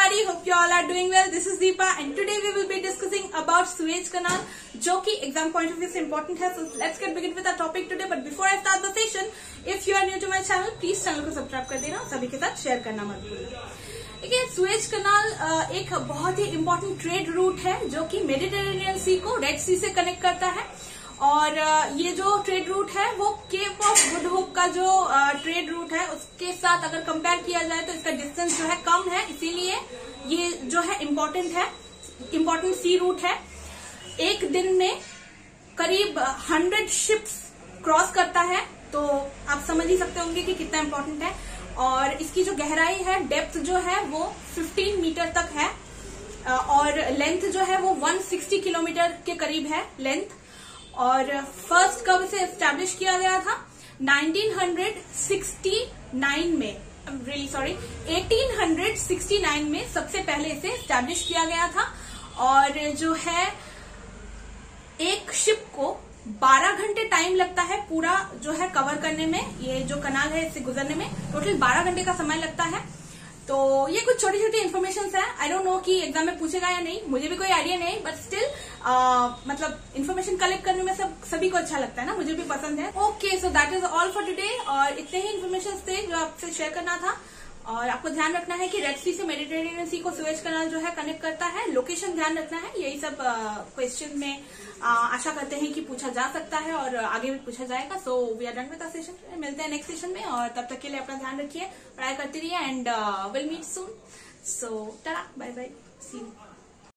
everybody, hope you all are doing well. This is Deepa and today we will be discussing about Suez Canal जो कि exam point of view से important है. So let's get begin with our topic today. But before I start the session, if you are new to my channel, please channel को subscribe कर देना, सभी के साथ शेयर करना मत भूलना. देखिए, सुएज कनाल एक बहुत ही इम्पोर्टेंट ट्रेड रूट है जो कि मेडिटेरेनियन सी को रेड सी से कनेक्ट करता है. और ये जो ट्रेड रूट है वो केप ऑफ गुड होप का जो ट्रेड रूट है उसके साथ अगर कंपेयर किया जाए तो इसका डिस्टेंस जो है कम है, इसीलिए ये जो है इम्पोर्टेंट सी रूट है. एक दिन में करीब 100 शिप्स क्रॉस करता है, तो आप समझ ही सकते होंगे कि कितना इम्पोर्टेंट है. और इसकी जो गहराई है, डेप्थ जो है वो 15 मीटर तक है और लेंथ जो है वो 160 किलोमीटर के करीब है लेंथ. और फर्स्ट कब से एस्टैब्लिश किया गया था? 1869 में, रियली सॉरी 1869 में सबसे पहले इसे एस्टैब्लिश किया गया था. और जो है एक शिप को 12 घंटे टाइम लगता है पूरा जो है कवर करने में. ये जो कनाल है इससे गुजरने में टोटल 12 घंटे का समय लगता है. तो ये कुछ छोटी छोटी इन्फॉर्मेशन है. आई डोंट नो कि एग्जाम में पूछेगा या नहीं, मुझे भी कोई आइडिया नहीं, बट स्टिल मतलब इन्फॉर्मेशन कलेक्ट करने में सभी को अच्छा लगता है ना, मुझे भी पसंद है. Okay, so that is all for today. और इतने ही इन्फॉर्मेशन थे जो आपसे शेयर करना था. और आपको ध्यान रखना है कि रेड सी से मेडिटेरेनियन सी को सुएज कनाल जो है कनेक्ट करता है. लोकेशन ध्यान रखना है. यही सब क्वेश्चन में आशा करते हैं कि पूछा जा सकता है और आगे भी पूछा जाएगा. So we are done with the session. मिलते हैं नेक्स्ट सेशन में और तब तक के लिए अपना ध्यान रखिए, पढ़ाई करते रहिए and will meet soon. So tata, bye bye, see you.